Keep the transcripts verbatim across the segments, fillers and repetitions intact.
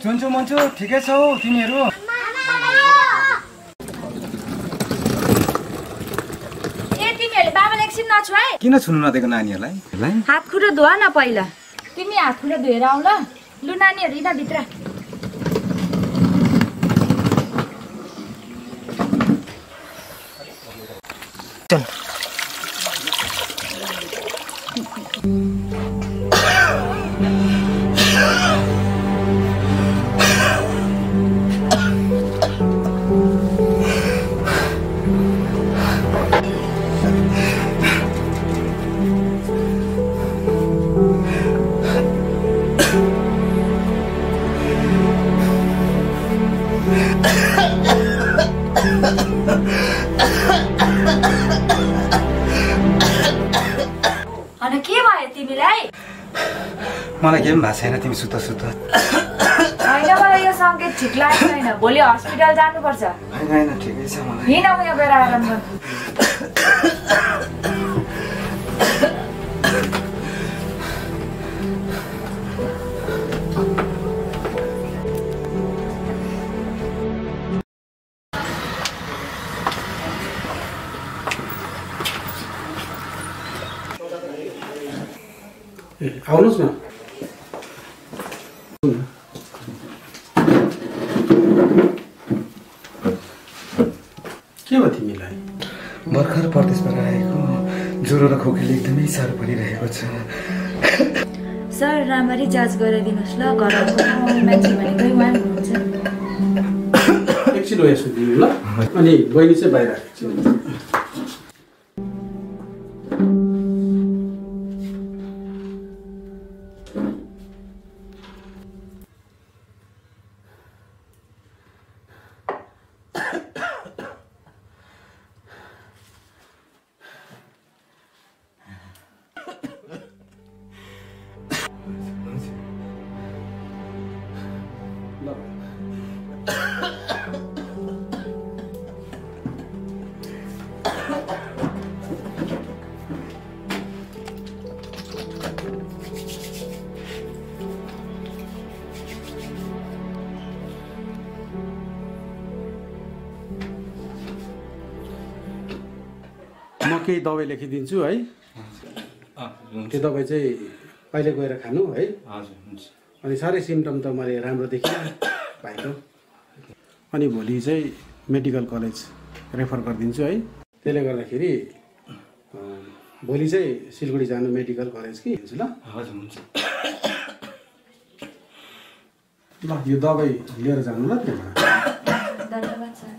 सुन्छु मन्छु ठिकै छौ तिमीहरू? ए तिमीहरूले बाबाले एकछिन नछु है। किन छुनु नदिएको नानीहरूलाई? हात खुट्टा धुवा न पहिला। तिमी हात खुट्टा धोएर आऊ ल। लु नानीहरू यिन भित्र। चल। अनि के भयो तिमीलाई? मलाई केही पनि भएको छैन, तिमी सुत सुत। होइन मलाई यो सङ्केत ठिक लागेको छैन। भोलि हस्पिटल जानुपर्छ। होइन होइन ठिकै छ मलाई। हिँड उयो गएर आराम गर। आउनुहोस् न। के भयो तिमीलाई? भर्खर परदेशबाट आएको ज्वरो र खोकीले एकदमै साह्रो परिरहेको छ। सर राम्ररी जाँच गराइदिनुहोस् ल। घरको मान्छे भनेकै उहाँ हुनुहुन्छ। एकछिन हो यसो दिनु ल। अनि बहिनी चाहिँ बाहिर एकछिन। म केही दबाई लेखिदिन्छु है। त्यो दबाई चाहिँ अहिले गएर खानु है। हजुर हुन्छ। अनि साह्रै सिम्टम त मैले राम्रो देखिनँ भाइको। अनि भोलि चाहिँ मेडिकल कलेज रेफर गरिदिन्छु है। त्यसले गर्दाखेरि भोलि चाहिँ सिलगढी जानु मेडिकल कलेज कि हुन्छ ल। हजुर हुन्छ। ल यो दबाई लिएर जानु ल त्यहाँबाट। धन्यवाद सर।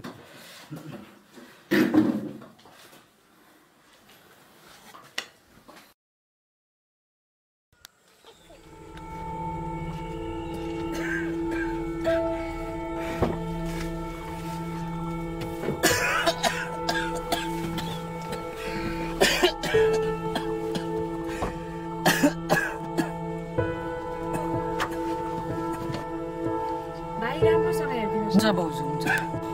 हुन्छ भाउजू हुन्छ।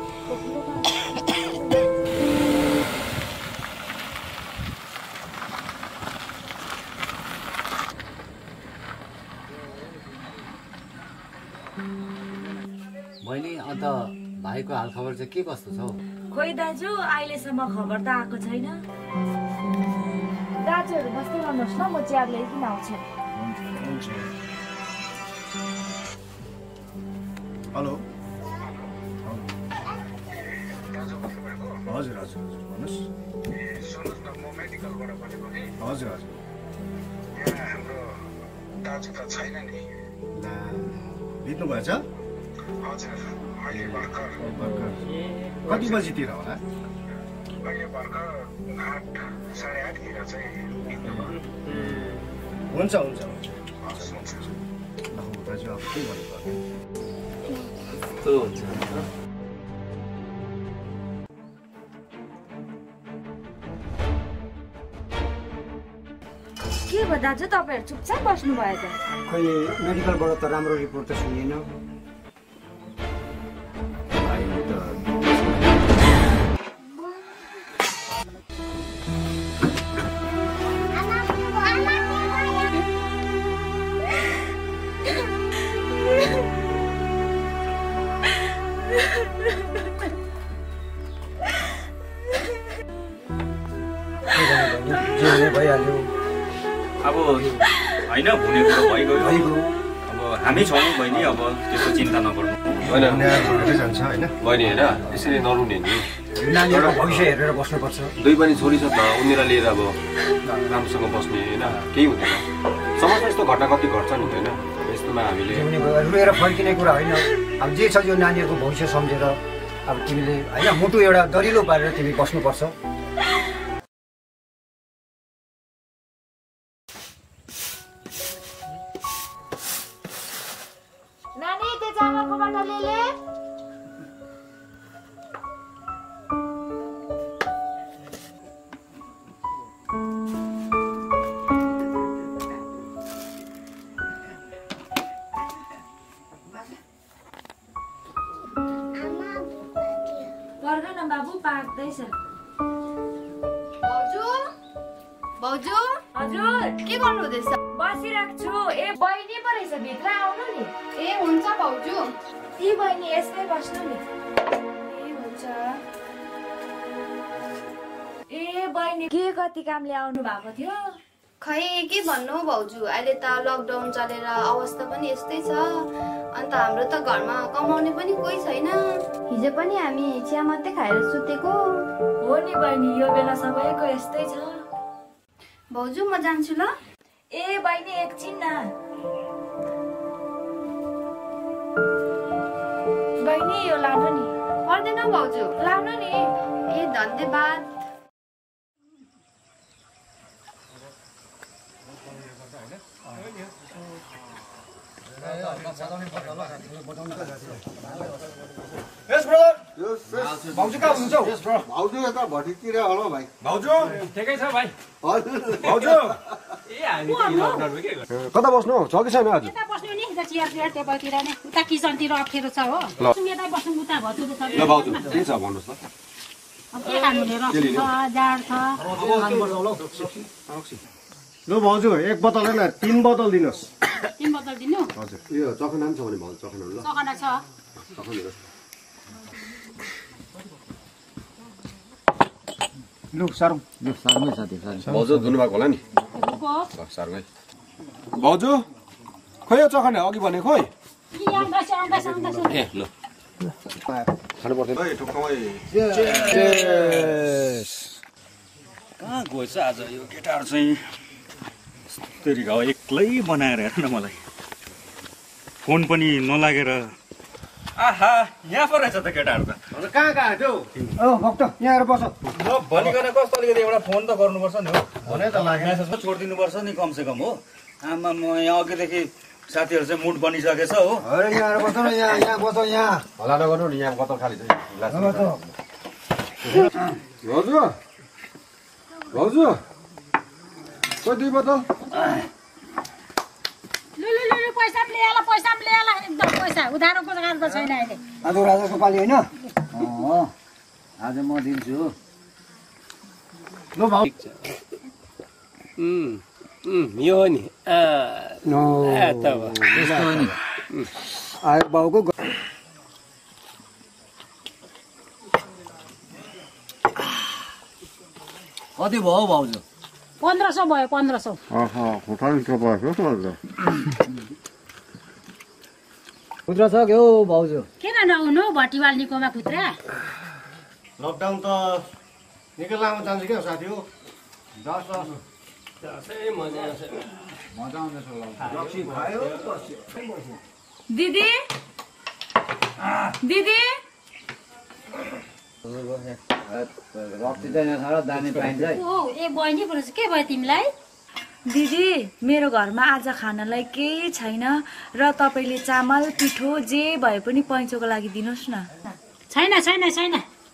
बहिनी अन्त भाइको हालखबर चाहिँ के कस्तो छ? खोइ दाजु अहिलेसम्म खबर त आएको छैन। दाजुहरू बस्दै गर्नुहोस् न, म चिया ल्याइकन आउँछु। हेलो हजुर हजुर हजुर भन्नुहोस्। सुन्नुहोस् न, म मेडिकलबाट बोलेको कि। हजुर हजुर। यहाँ हाम्रो दाजु त छैन नि। ला बित्नु भएछ? हजुर अहिले भर्खर भर्खर कति बजीतिर होला? अहिले भर्खर आठ साढे आठतिर चाहिँ बित्नु भयो। हुन्छ हुन्छ हुन्छ हस् हुन्छ। ल दाजु अब के गर्नु त्यो हुन्छ। के भयो दाजु तपाईँहरू चुपचाप बस्नु भयो त? खोइ मेडिकलबाट त राम्रो रिपोर्ट त सुनिएन। जे हुने भइहाल्यो। अब होइन हुने कुरो भइगयो। अब हामी छौँ बहिनी, अब त्यस्तो चिन्ता नगर्नु। होइन भएरै जान्छ होइन बहिनी होइन यसरी नरुने नि। नानीहरूको भविष्य हेरेर बस्नुपर्छ। दुई पनि छोरी छ त उनीहरूलाई लिएर अब राम्रोसँग बस्ने होइन केही हुँदैन। समाजमा यस्तो घटना कति घट्छ नि होइन यस्तोमा हामीले जे हुने भयो रुएर फर्किने कुरा होइन। अब जे छ यो नानीहरूको भविष्य सम्झेर अब तिमीले होइन मुटु एउटा दरिलो पारेर तिमी बस्नुपर्छ। नानी त्यो चामलको बाटो ले पर्खन बाबु पाक्दैछ। भाउजू भाउजू हजुर के गर्नु हुँदैछ? बसिरहेको छु। ए बहिनी पो रहेछ, भित्र आउनु नि। ए हुन्छ भाउजू। ती बहिनी यसमै बस्नु नि। ए हुन्छ। ए बहिनी के कति कामले आउनु भएको थियो? खै के भन्नु हौ भाउजू, अहिले त लकडाउन चलेर अवस्था पनि यस्तै छ। अन्त हाम्रो त घरमा कमाउने पनि कोही छैन। हिजो पनि हामी चिया मात्रै खाएर सुतेको हो नि बहिनी, यो बेला सबैको यस्तै छ। भाउजू म जान्छु ल। ए बहिनी एकछिन न। बहिनी यो लानु नि। पर्दैन भाउजू, लानु नि। ए धन्यवाद। भाउजू कहाँ हुनुहुन्छ? भाउजू यता भटिकतिर होला भाइ। भाउजू ठिकै छ भाइ। भाउजू कता बस्नु छ कि छैन आज? यता बस्नु नि चियर चियर टेबलतिर नै, उता किचनतिर अप्ठ्यारो छ हो। यता बस्नु उता भतुरो छ। ल भाउजू के छ भन्नुहोस् न। अब के खानु नि, रक्सी छ, जाड छ। ल भाउजू एक बोतल होइन तिन बोतल दिनुहोस्। तिन बोतल दिनु? हजुर यो चखना पनि छ भने भाउजू चखनाहरू ल। चखना छ। चखनाहरू लु सारौँ। यो सारमै छ त्यो। भाउजू धुनुभएको होला नि। सारमै भाउजू खोइ यो चखना अघि भने खोइ। ए ल खानु पर्दैन। कहाँ गएछ आज यो केटाहरू चाहिँ? तेरि घाउ एक्लै बनाएर हेर न मलाई। फोन पनि नलागेर। आहा यहाँ पो रहेछ त केटाहरू त। कहाँ कहाँ थियो? ओ भक्त यहाँ आएर बस। ल भनिकन कस्तो अलिकति एउटा फोन त गर्नुपर्छ नि हो। भने त लाग्यो मेसेजमा छोडिदिनुपर्छ नि कमसेकम हो। आमा म यहाँ अघिदेखि साथीहरू चाहिँ मुड बनिसकेछ हो। अरे यहाँ आएर बस न, यहाँ यहाँ बस यहाँ। होला नगर्नु नि यहाँ बोतल खाली छ। भाउजू भाउजू खोइ दुई बोतल। लु लु लु पैसा पनि ल्याएला, पैसा पनि ल्याएला, एकदम पैसा उधारोको जग्गा छैन अहिले। आज राजाको पाली होइन? आज म दिन्छु। ल भाउ यो हो नि आयो बाउको। कति भयो भाउजू? पन्ध्र सौ भयो, पन्ध्र सौ। खुद्रा छ के हो भाउजू? किन नहुनु भटिवाल्नीकोमा खुद्रा? लकडाउन त निकै लामो जान्छ क्या साथी हो। दिदी दिदी रक्सी चाहिँ छ र दामी पाइन्छ है। ओ ए बहिनी पो रहेछ, के भयो तिमीलाई? दिदी मेरो घरमा आज खानालाई केही छैन र तपाईँले चामल पिठो जे भए पनि पैँचोको लागि दिनुहोस् न। छैन छैन छैन।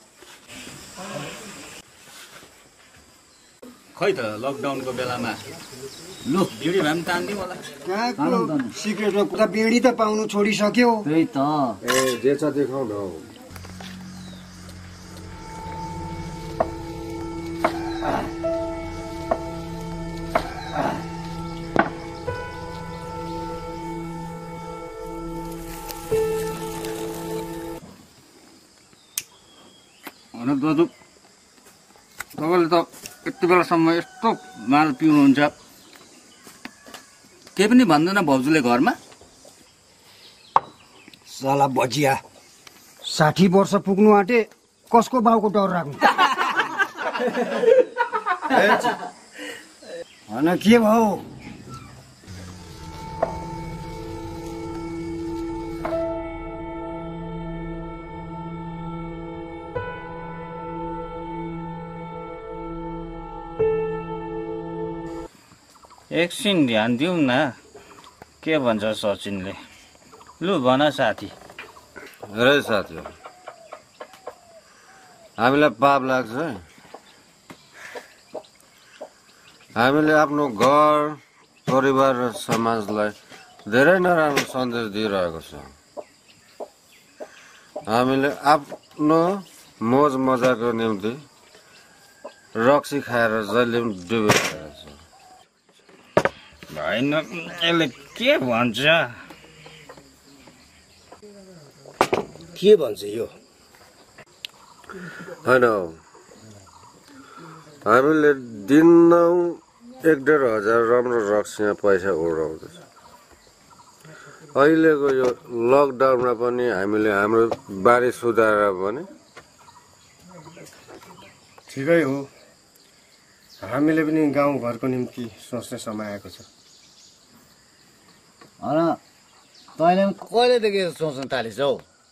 खै त लकडाउनको बेलामा लु बिडी भए पनि तान्दिउँ होला। कहाँको सिक्रेटमा पुरा बिडी त पाउनु छोडिसक्यो। त्यही त। ए जे छ देखाउ न। तपाईँले त यति बेलासम्म यस्तो माल पिउनुहुन्छ केही पनि भन्दैन भाउजूले घरमा? साला बजिया साठी वर्ष पुग्नु आँटे कसको बाउको डर राख्नु होइन के भयो एकछिन ध्यान दिउँ न के भन्छ सचिनले। लु भन साथी। अरे साथी हामीलाई पाप लाग्छ है। हामीले आफ्नो घर परिवार र समाजलाई धेरै नराम्रो सन्देश दिइरहेको छ। हामीले आफ्नो मोज मजाको निम्ति रक्सी खाएर जहिले पनि डुबिरहेको छ। होइन यसले के भन्छ? के भन्छ यो? होइन हामीले दिनौ एक डेढ हजार राम्रो रक्सीमा पैसा उडाउँदैछ। अहिलेको यो लकडाउनमा पनि हामीले हाम्रो बारी सुधारेर पनि ठिकै हो। हामीले पनि गाउँघरको निम्ति सोच्ने समय आएको छ। होइन तैँले कहिलेदेखि सोच्न थालिस् हौ?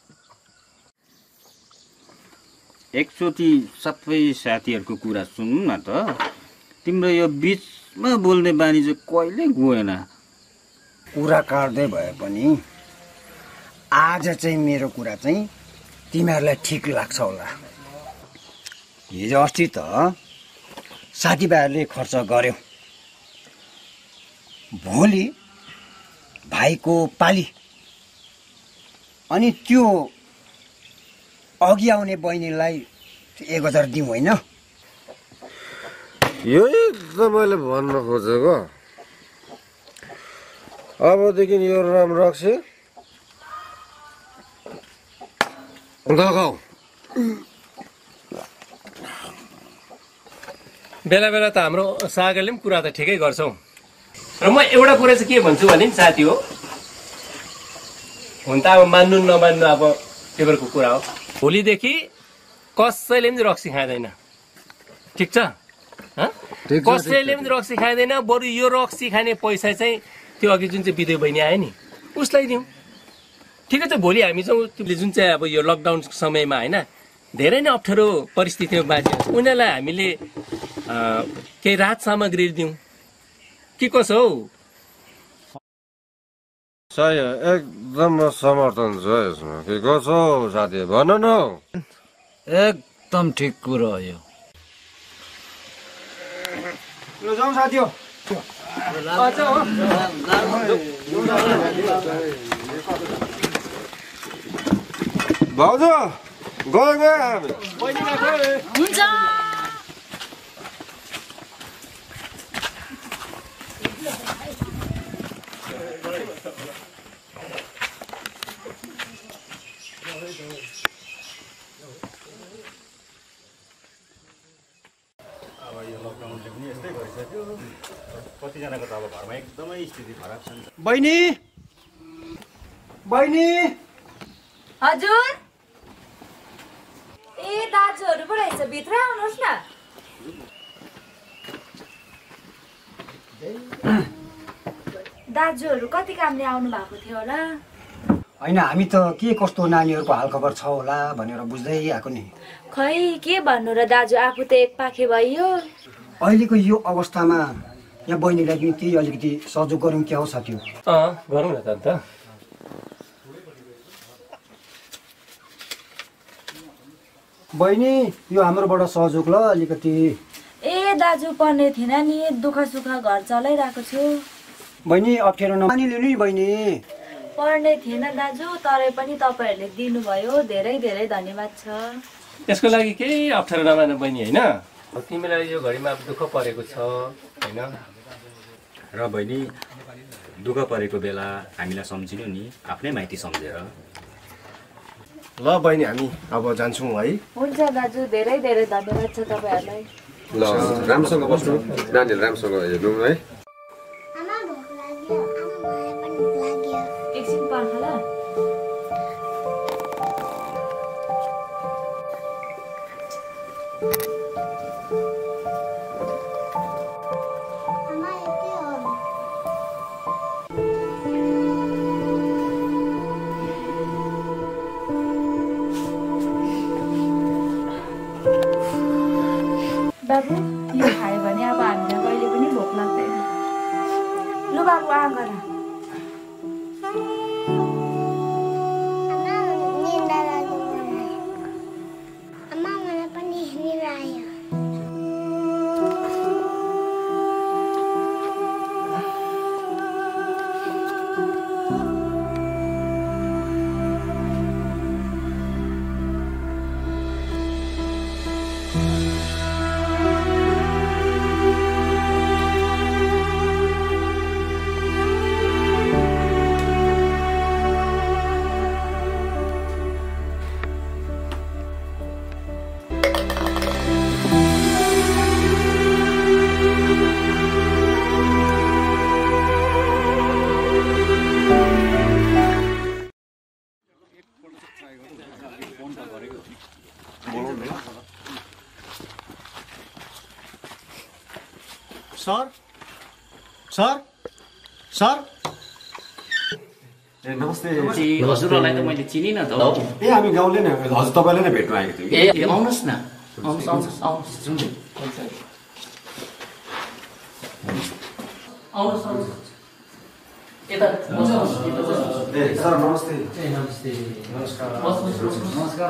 एकचोटि सबै साथीहरूको कुरा सुन्नु न त। तिम्रो यो बिचमा बोल्ने बानी चाहिँ कहिले गएन। कुरा काट्दै भए पनि आज चाहिँ मेरो कुरा चाहिँ तिमीहरूलाई ठिक लाग्छ होला। हिजो अस्ति त साथीभाइहरूले खर्च गर्यो, भोलि भाइको पाली, अनि त्यो अघि आउने बहिनीलाई एक हजार दिउँ होइन? यही त मैले भन्न खोजेको। अबदेखि यो राम रक्सी लगाऊ। बेला बेला त हाम्रो सागरले पनि कुरा त ठिकै गर्छौ। र म एउटा कुरा चाहिँ के भन्छु भने नि साथी हो, हुन त अब मान्नु नमान्नु अब पेपरको कुरा हो। भोलिदेखि कसैले पनि रक्सी खाँदैन, ठिक छ? कसैले पनि रक्सी खाँदैन। बरु यो रक्सी खाने पैसा चाहिँ त्यो अघि जुन चाहिँ बिदे बहिनी आयो नि उसलाई दिउँ, ठिकै छ? भोलि हामी चाहिँ त्यो जुन चाहिँ अब यो लकडाउन समयमा होइन धेरै नै अप्ठ्यारो परिस्थितिमा बाँच्यो, उनीहरूलाई हामीले केही राहत सामग्री दिउँ के कसो हौ? सही हो, एकदम समर्थन छ यसमा। के कसो साथी भन न। एकदम ठिक कुरो हो यो। ल जाउँ साथी हो। भाउजू गयो गयो हामी। हुन्छ। कतिजनाको त अब घरमा एकदमै स्थिति खराब छ नि त। बहिनी बहिनी हजुर। ए दाजुहरू पो रहेछ, भित्र आउनुहोस् न। दाजुहरू कति कामले आउनु भएको थियो होला? होइन हामी त के कस्तो नानीहरूको हालखबर छ होला भनेर बुझ्दै आएको नि। खै के भन्नु र दाजु, आफू त एक पाखे भइयो। अहिलेको यो अवस्थामा यहाँ बहिनीलाई पनि केही अलिकति सहयोग गरौँ क्या हो साथी? अँ गरौँ न त अन्त। बहिनी यो हाम्रोबाट सहयोग ल अलिकति। ए दाजु पर्ने थिएन नि, दुःख सुख घर चलाइरहेको छु। बहिनी अप्ठ्यारो नमानिलिनु नि बहिनी। पर्ने थिएन दाजु, तरै पनि तपाईँहरूले दिनुभयो, धेरै धेरै धन्यवाद छ। त्यसको लागि केही अप्ठ्यारो नमान्नु बहिनी होइन। तिमीलाई यो घडीमा दुःख परेको छ होइन? र बहिनी दुःख परेको बेला हामीलाई सम्झिनु नि, आफ्नै माइती सम्झेर। ल बहिनी हामी अब जान्छौँ है। हुन्छ दाजु, धेरै धेरै धन्यवाद छ तपाईँहरूलाई। ल राम्रोसँग बस्नु नानीहरू राम्रोसँग हेर्नु है एकछिन पर्ख ल बाबु यो खायो भने अब हामीलाई कहिले पनि भोक लाग्दैन लु बाबु आ गर सर सर सर ए नमस्ते हजुरलाई त मैले चिनिन त ए हामी गाउँले नै हजुर तपाईँले नै भेट्नु आएको थियो ए आउनुहोस् न आउनुहोस् आउनुहोस् आउनुहोस् आउनुहोस् आउनुहोस् यता ए सर नमस्ते ए नमस्ते नमस्कार नमस्कार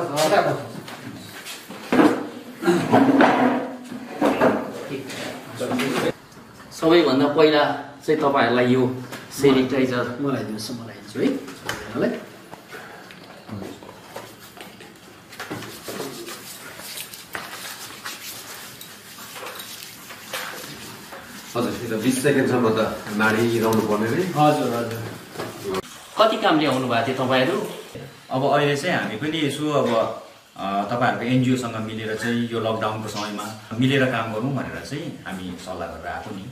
सबैभन्दा पहिला चाहिँ तपाईँहरूलाई यो सेनिटाइजर मलाई दिनुहोस् मलाई दिन्छु है मलाई हजुर त्यो बिस सेकेन्डसम्म त नाडिरहनु पर्ने रे हजुर हजुर कति काम ल्याउनु भएको थियो तपाईँहरू अब अहिले चाहिँ हामी पनि यसो अब तपाईँहरूको एनजिओसँग मिलेर चाहिँ यो लकडाउनको समयमा मिलेर काम गरौँ भनेर चाहिँ हामी सल्लाह गरेर आएको नि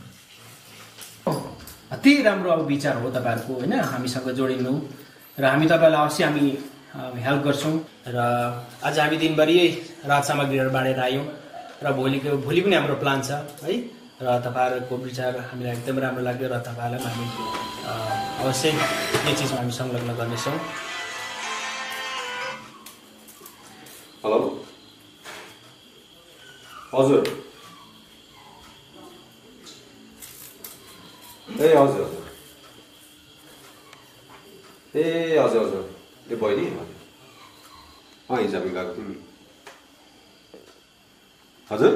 अति राम्रो अब विचार हो तपाईँहरूको होइन हामीसँग जोडिनु र हामी तपाईँलाई अवश्य हामी हेल्प गर्छौँ र आज हामी दिनभरि राहत सामग्रीहरू बाँडेर आयौँ र भोलिको भोलि पनि हाम्रो प्लान छ है र तपाईँहरूको विचार हामीलाई एकदम राम्रो लाग्यो र तपाईँहरूलाई हामी अवश्य यो चिजमा हामी संलग्न गर्नेछौँ। हेलो हजुर ए हजुर हजुर ए हजुर हजुर ए बहिनी अँ हिजो हामी गएको थियौँ हजुर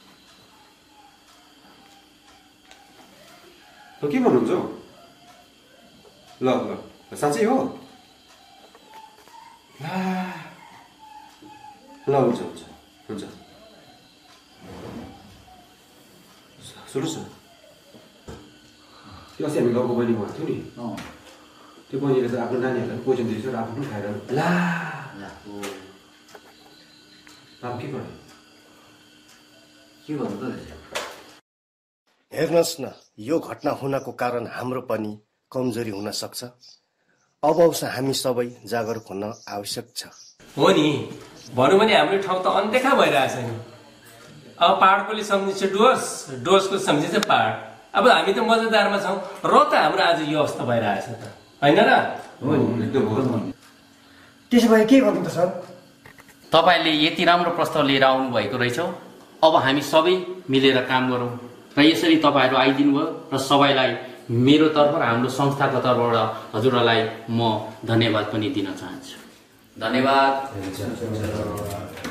त के भन्नुहुन्छ हौ ल ल साँच्चै हो ल हुन्छ हुन्छ हुन्छ सुन्नुहोस् न त्यो अस्ति हामी गाउँको बहिनी भएको थियो नि त्यो बहिनीले त आफ्नो नानीहरूलाई पोइजन दिएछ र आफ्नो खाएर ला अब के गर्ने के गर्नु त हेर्नुहोस् न यो घटना हुनको कारण हाम्रो पनि कमजोरी हुन सक्छ। अब उसो हामी सबै जागरुक हुन आवश्यक छ। हो नि भनौँ भने हाम्रो ठाउँ त अनदेखा भइरहेछ नि। अब पहाडकोले सम्झिन्छ डुवर्स, डुवर्सको सम्झिन्छ पहाड। अब हामी त मजेदारमा छौँ र त हाम्रो आज यो अवस्था भइरहेछ त होइन र? त्यसो भए के गर्नु त सर? तपाईँले यति राम्रो प्रस्ताव लिएर आउनु भएको रहेछ। अब हामी सबै मिलेर काम गरौँ र यसरी तपाईँहरू आइदिनु भयो र सबैलाई मेरो तर्फ र हाम्रो संस्थाको तर्फबाट हजुरहरूलाई म धन्यवाद पनि दिन चाहन्छु। धन्यवाद।